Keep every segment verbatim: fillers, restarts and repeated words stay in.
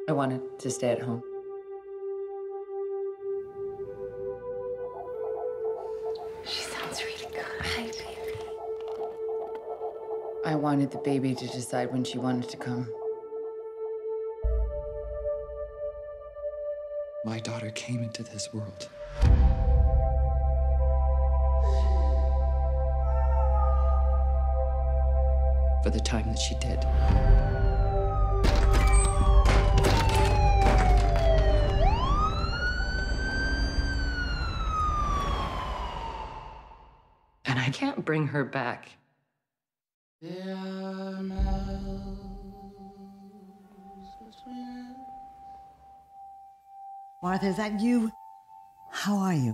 I wanted to stay at home. She sounds really good. Hi, baby. I wanted the baby to decide when she wanted to come. My daughter came into this world. For the time that she did. And I can't bring her back. Martha, is that you? How are you?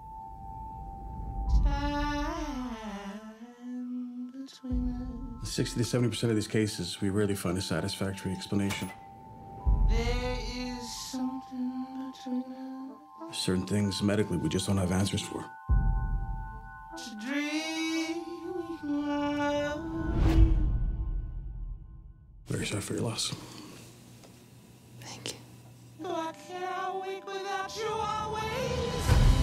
sixty to seventy percent of these cases, we rarely find a satisfactory explanation. There is something between us. Certain things medically we just don't have answers for. To dream of. Very sorry for your loss. Thank you. I can't wake without you always.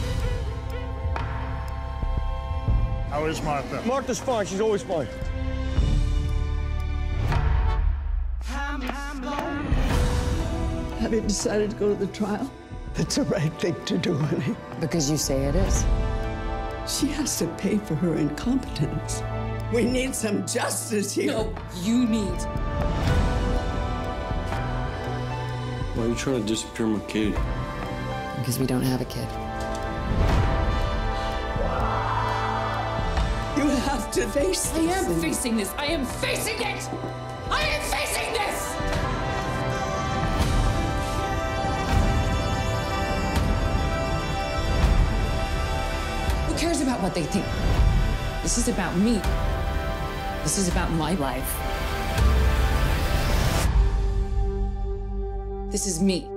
How is Martha? Martha's fine. She's always fine. Have you decided to go to the trial? It's the right thing to do, honey. Because you say it is. She has to pay for her incompetence. We need some justice here. No, you need. Why are you trying to disappear my kid? Because we don't have a kid. You have to face this. I am facing this. I am facing it. I am facing this. Who cares about what they think? This is about me. This is about my life. This is me.